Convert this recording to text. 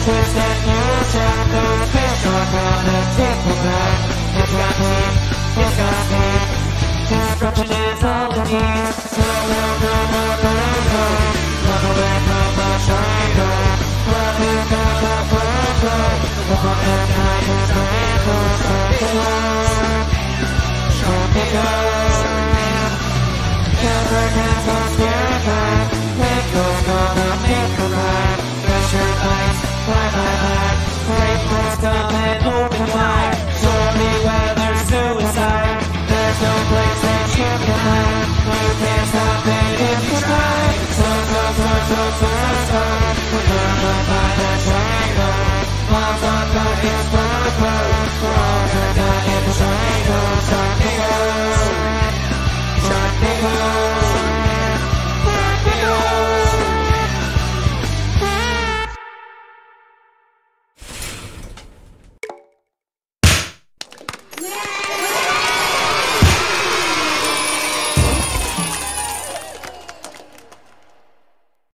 twist and you shot those fish are gonna take the back. It's got teeth, it's got speed. Destruction is all it needs. No, no, no, no, no, no. Run away from the triangle. Run away from the purple. The fun at night is rainbow. Never hands on spirit back. Nichols gonna make a ride. Pressure lights, fly my back. Great place come and open wide. Show me where there's suicide. There's no place that you can hide. You can't stop it if you try. So